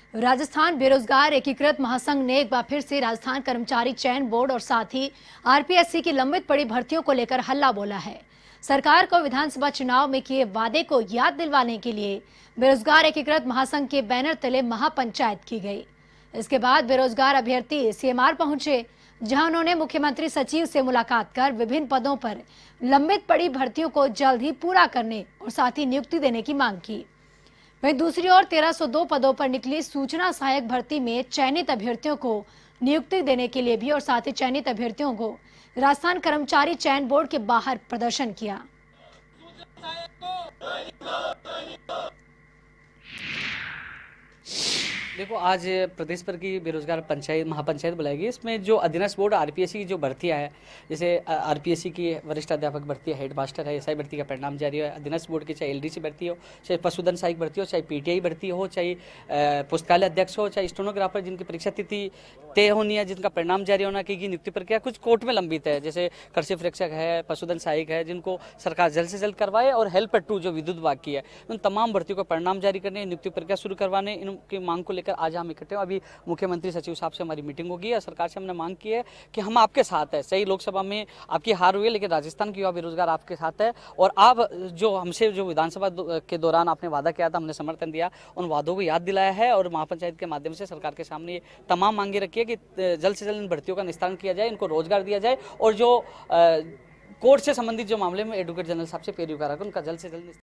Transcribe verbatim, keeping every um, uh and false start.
राजस्थान बेरोजगार एकीकृत महासंघ ने एक बार फिर से राजस्थान कर्मचारी चयन बोर्ड और साथ ही आरपीएससी की लंबित पड़ी भर्तियों को लेकर हल्ला बोला है। सरकार को विधानसभा चुनाव में किए वादे को याद दिलवाने के लिए बेरोजगार एकीकृत महासंघ के बैनर तले महापंचायत की गई। इसके बाद बेरोजगार अभ्यर्थी सीएमआर पहुंचे, जहां उन्होंने मुख्यमंत्री सचिव से मुलाकात कर विभिन्न पदों पर लंबित पड़ी भर्तियों को जल्द ही पूरा करने और साथ ही नियुक्ति देने की मांग की। वहीं दूसरी ओर तेरह सौ दो पदों पर निकली सूचना सहायक भर्ती में चयनित अभ्यर्थियों को नियुक्ति देने के लिए भी और साथ ही चयनित अभ्यर्थियों को राजस्थान कर्मचारी चयन बोर्ड के बाहर प्रदर्शन किया। देखो, आज प्रदेश भर की बेरोजगार पंचायत महापंचायत बुलाएगी। इसमें जो अधीनस्थ बोर्ड आरपीएससी की जो भर्तियां है, जैसे आरपीएससी की वरिष्ठ अध्यापक भर्ती है, हेडमास्टर है, एसआई भर्ती का परिणाम जारी है। अधीनस्थ बोर्ड की चाहे एलडीसी भर्ती हो, चाहे पशुधन सहायक भर्ती हो, चाहे पीटीआई भर्ती हो, चाहे पुस्तकालय अध्यक्ष हो, चाहे स्टेनोग्राफर जिनकी परीक्षा तिथि तय होनी है, जिनका परिणाम जारी होना की नियुक्ति प्रक्रिया कुछ कोर्ट में लंबित है, जैसे कृषि प्रेक्षक है, पशुधन सहायक है, जिनको सरकार जल्द से जल्द करवाए, और हेल्पर टू जो विद्युत विभाग की है, उन तमाम भर्तियों का परिणाम जारी करने, नियुक्ति प्रक्रिया शुरू करवाने, इनकी मांग को लेकर आज हम इकट्ठे। अभी मुख्यमंत्री सचिव साहब से हमारी मीटिंग होगी और सरकार से हमने मांग की है कि हम आपके साथ है। सही, लोकसभा में आपकी हार हुई है, लेकिन राजस्थान के युवा बेरोजगार आपके साथ है, और आप जो हमसे जो विधानसभा के दौरान आपने वादा किया था, हमने समर्थन दिया, उन वादों को याद दिलाया है और महापंचायत के माध्यम से सरकार के सामने ये तमाम मांगे रखी है कि जल्द से जल्द इन भर्तियों का निस्तारण किया जाए, इनको रोजगार दिया जाए, और जो कोर्ट से संबंधित जो मामले में एडवोकेट जनरल साहब से पेश होकर उनका जल्द से जल्द